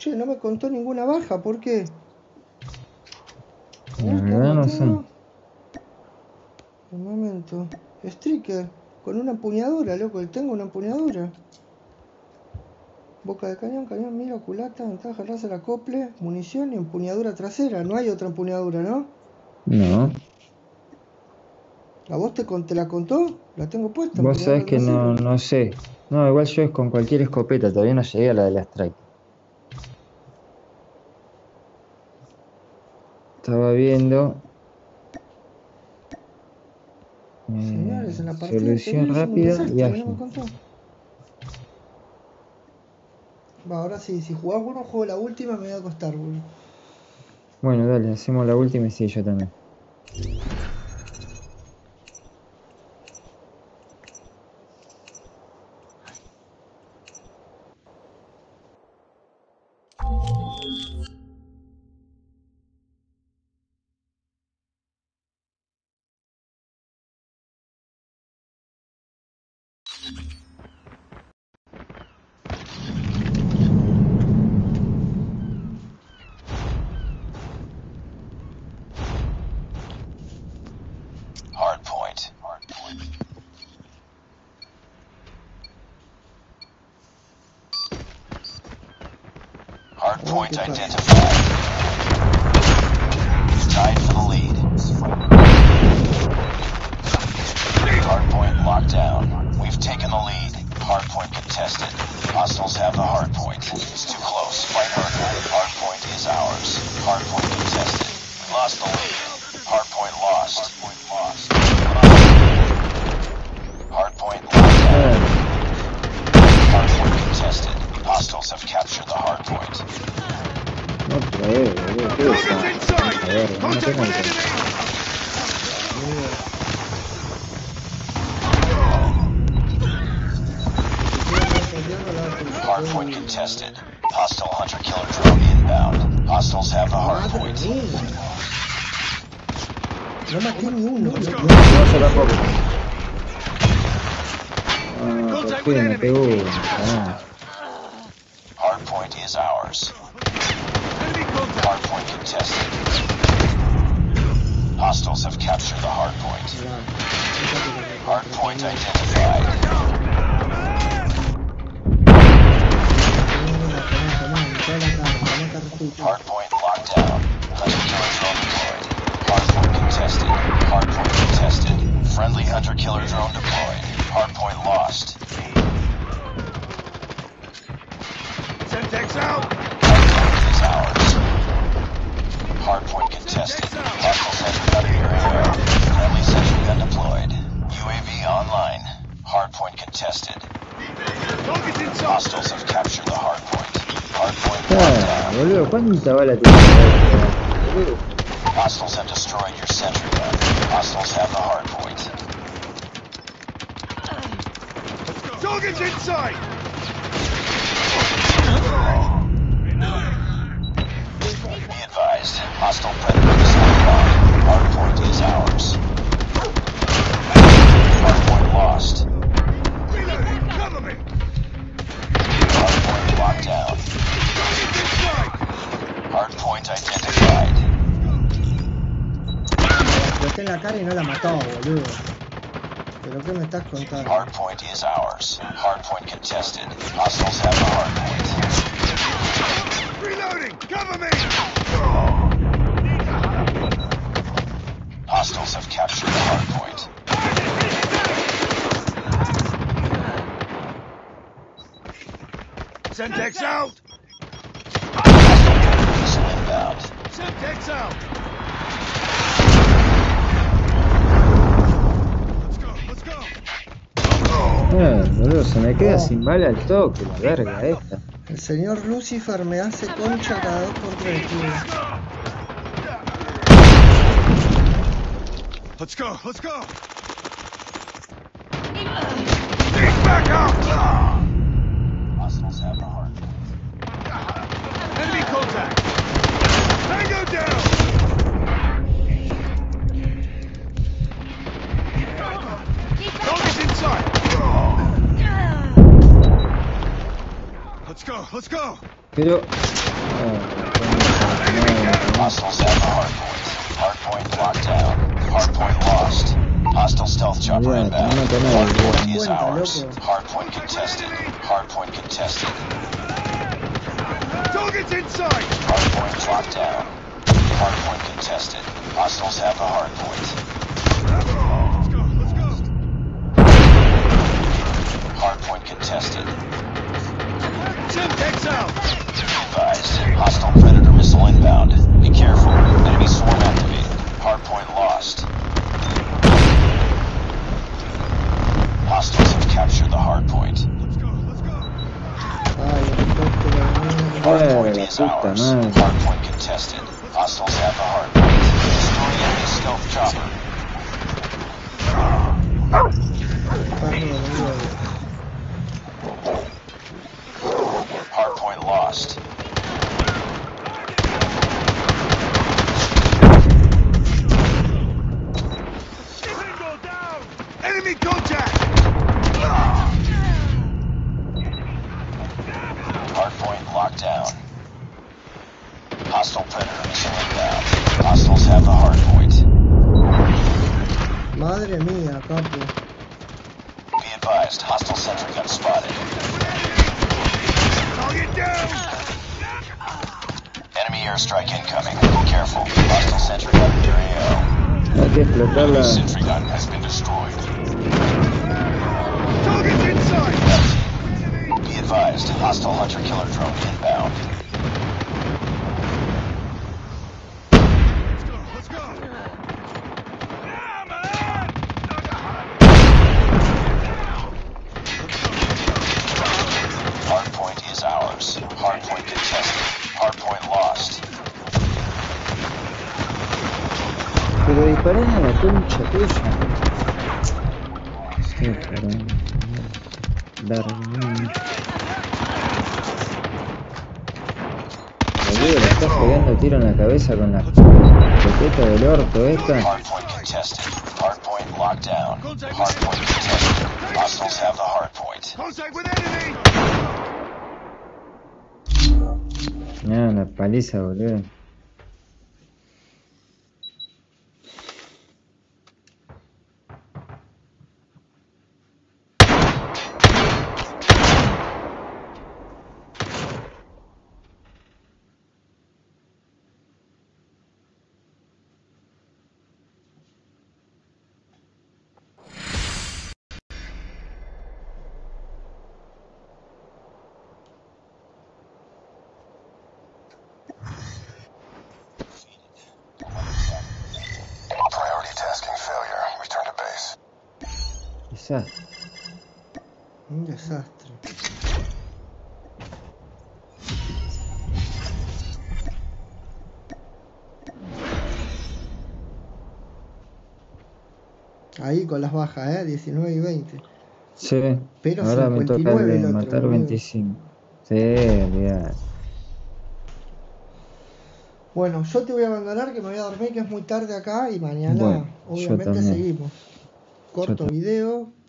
Che, no me contó ninguna baja, ¿por qué? La verdad no sé. Un momento. Striker, con una empuñadura, loco, tengo una empuñadura. Boca de cañón, cañón, mira, culata, ventaja, láser, acople, munición y empuñadura trasera. No hay otra empuñadura, ¿no? No. ¿A vos te la contó? La tengo puesta, Vos sabés empuñadura que trasera. no sé. No, igual yo es con cualquier escopeta, todavía no llegué a la de la Strike. Estaba viendo. Señores, en la partida Solución anterior hicimos un rápida y desastre, que no me ágil. contó. Va, ahora sí, si jugás uno, juego la última, me voy a acostar, boludo. Bueno, dale, hacemos la última y sí, yo también. Hardpoint. Hardpoint identified. You've tied for the lead. Hardpoint locked down. We've taken the lead. Hardpoint contested. Hostiles have the hardpoint. It's too close. Fight harder. Hardpoint is ours. Hardpoint contested. We lost the lead. Hardpoint lost. Hardpoint locked down. Hardpoint contested. Hostiles have captured the hardpoint. Otra vez, boludo, ¿qué es eso? A ver, no tengo el Hardpoint contested. Hostile hunter-killer drone inbound. Hostiles have the hardpoint. No maté ni uno, loco. No se la puedo. ¿Por qué me pegó? Hardpoint is ours. Hardpoint contested. Hostiles have captured the hardpoint. Hardpoint identified. Hardpoint locked down. Hunter-killer drone deployed. Hardpoint contested. Hardpoint contested. Friendly hunter-killer drone deployed. Hardpoint lost. Semtex out! Hardpoint is ours. Hardpoint contested. Hostiles have under your air. Friendly sentry gun deployed. UAV online. Hardpoint contested. Target's inside! Hostiles have captured the hardpoint. Hardpoint locked down. Boludo, ¿cuánta bala tiene? Boludo. Hostiles have destroyed your sentry gun. Hostiles have the hardpoint. Target's inside! Be advised. Hostile predator is online. Hardpoint is ours. Hardpoint lost. Reloading! Cover me! Hardpoint locked down. Target's inside! Hardpoint identified. Exploté en la cara y no la mató, boludo. ¿Pero qué me estás contando? Hardpoint is ours. Hardpoint contested. Hostiles have the hardpoint. Reloading! Cover me! Hostiles have captured the hardpoint. Semtex out! Hostile missile inbound. Semtex out! Let's go! Boludo, se me queda sin bala al toque, la verga esta. El señor Lucifer me hace concha cada 2x3, tío. Let's go! Let's go! Get back out! Hostiles have the hardpoint. Enemy contact! Tango down! Target's inside! Let's go! Let's go! Pero Hostiles have the hardpoint. Hardpoint locked down. Hardpoint lost. Hostile stealth chopper Yeah, inbound. no tenés Hardpoint is cuenta, ours. loco. Hardpoint contested. Hardpoint contested. Target's inside! Hardpoint locked down. Hardpoint contested. Hostiles have the hardpoint. Let's go, let's go! Hardpoint contested. Semtex out! Advised. Hostile Predator missile inbound. Be careful. Enemy swarm activated. Hardpoint lost. Hostiles have captured the hardpoint. Let's go, let's go! Ay, helicóptero de mierda. Hardpoint la is puta ours. madre. Hardpoint contested. Hostiles have the hardpoint. Destroy enemy stealth chopper. Pájaro de mierda. Hardpoint lost. Tango down! Enemy contact! Hardpoint locked down. Hostile Predator missile inbound. Hostiles have the hardpoint. Madre mía, capo. Be advised. Hostile sentry gun spotted. Target down! Enemy airstrike incoming. Be careful. Hostile sentry gun in your AO. Hay que explotarla. Sentry gun has been destroyed. Target's inside! Be advised. Hostile hunter killer drone inbound. Let's go! Hardpoint is ours. Hardpoint contested. Hardpoint lost. Pero disparen a la concha tuya. Qué cabrón. Largo. Boludo, le estás pegando tiro en la cabeza con la escopeta del orto esta. Hardpoint contested. Hardpoint locked down. Hardpoint contested. Hostiles have the hardpoint. Contact with enemy! Mira la paliza, boludo. Priority tasking failure. Return to base. Quizás. Un desastre. Ahí con las bajas, 19 y 20. Sí. Pero Ahora me toca 59 el otro, matar boludo. 25. Sí, olvidate. Bueno, yo te voy a abandonar que me voy a dormir, que es muy tarde acá y mañana Bueno, yo obviamente también. seguimos. Corto Yo video,